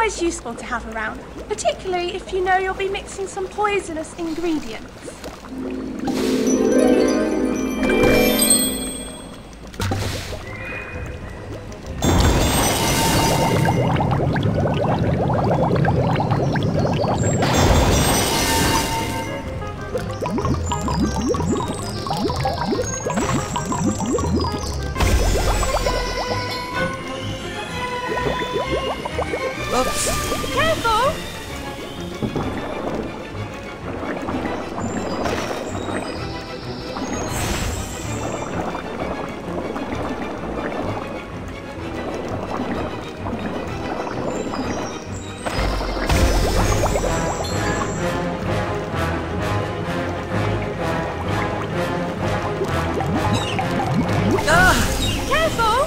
always useful to have around, particularly if you know you'll be mixing some poisonous ingredients. Oops. Careful! Careful!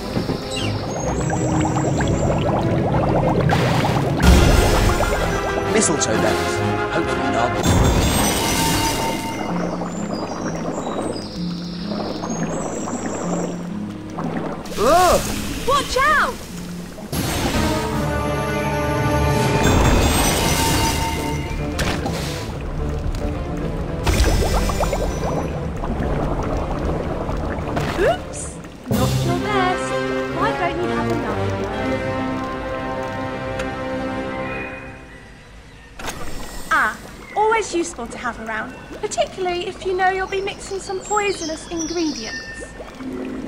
Mistletoe bells. Hopefully not. Oh! Watch out! Oops! Not your best. Why don't you have another one? Always useful to have around, particularly if you know you'll be mixing some poisonous ingredients.